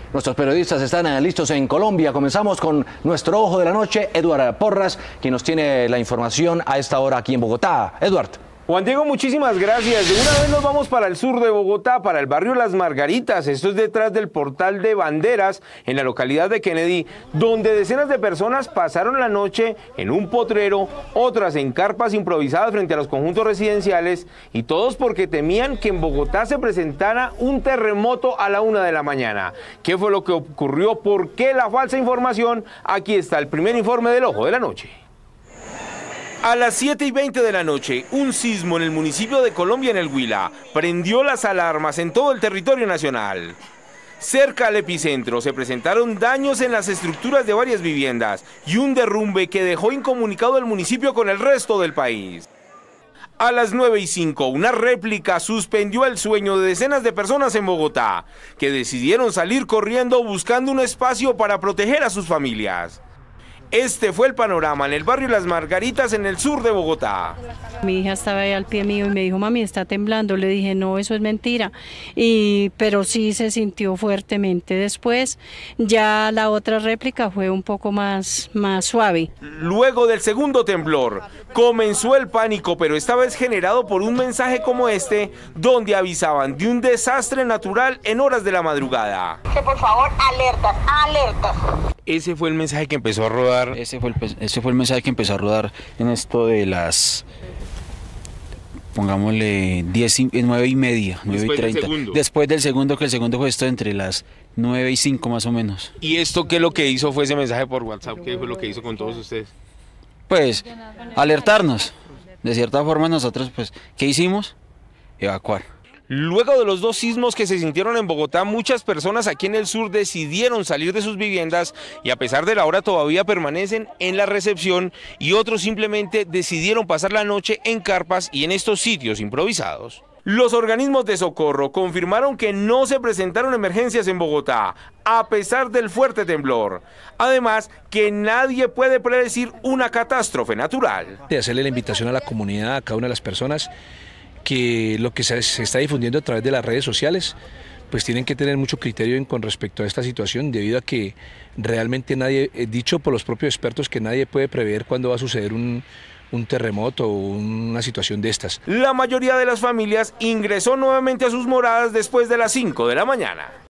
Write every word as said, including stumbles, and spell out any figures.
Nuestros periodistas están listos en Colombia. Comenzamos con nuestro ojo de la noche, Eduard Porras, quien nos tiene la información a esta hora aquí en Bogotá. Eduard. Juan Diego, muchísimas gracias. De una vez nos vamos para el sur de Bogotá, para el barrio Las Margaritas. Esto es detrás del portal de Banderas, en la localidad de Kennedy, donde decenas de personas pasaron la noche en un potrero, otras en carpas improvisadas frente a los conjuntos residenciales, y todos porque temían que en Bogotá se presentara un terremoto a la una de la mañana. ¿Qué fue lo que ocurrió? ¿Por qué la falsa información? Aquí está el primer informe del Ojo de la Noche. A las siete y veinte de la noche, un sismo en el municipio de Colombia, en el Huila, prendió las alarmas en todo el territorio nacional. Cerca al epicentro se presentaron daños en las estructuras de varias viviendas y un derrumbe que dejó incomunicado el municipio con el resto del país. A las nueve y cinco, una réplica suspendió el sueño de decenas de personas en Bogotá, que decidieron salir corriendo buscando un espacio para proteger a sus familias. Este fue el panorama en el barrio Las Margaritas, en el sur de Bogotá. Mi hija estaba ahí al pie mío y me dijo, mami, está temblando. Le dije, no, eso es mentira. Y, pero sí se sintió fuertemente. Después, ya la otra réplica fue un poco más, más suave. Luego del segundo temblor, comenzó el pánico, pero esta vez generado por un mensaje como este, donde avisaban de un desastre natural en horas de la madrugada. Que por favor, alertas, alertas. Ese fue el mensaje que empezó a rodar. Ese fue el, ese fue el mensaje que empezó a rodar en esto de las, pongámosle, diez, nueve y media, nueve y treinta. Después del segundo, que el segundo fue esto entre las nueve y cinco más o menos. ¿Y esto qué es lo que hizo? ¿Fue ese mensaje por WhatsApp? ¿Qué fue lo que hizo con todos ustedes? Pues, alertarnos. De cierta forma nosotros, pues, ¿qué hicimos? Evacuar. Luego de los dos sismos que se sintieron en Bogotá, muchas personas aquí en el sur decidieron salir de sus viviendas y a pesar de la hora todavía permanecen en la recepción, y otros simplemente decidieron pasar la noche en carpas y en estos sitios improvisados. Los organismos de socorro confirmaron que no se presentaron emergencias en Bogotá, a pesar del fuerte temblor. Además, que nadie puede predecir una catástrofe natural. De hacerle la invitación a la comunidad, a cada una de las personas, que lo que se, se está difundiendo a través de las redes sociales, pues tienen que tener mucho criterio en, con respecto a esta situación, debido a que realmente nadie, dicho por los propios expertos, que nadie puede prever cuándo va a suceder un, un terremoto o una situación de estas. La mayoría de las familias ingresó nuevamente a sus moradas después de las cinco de la mañana.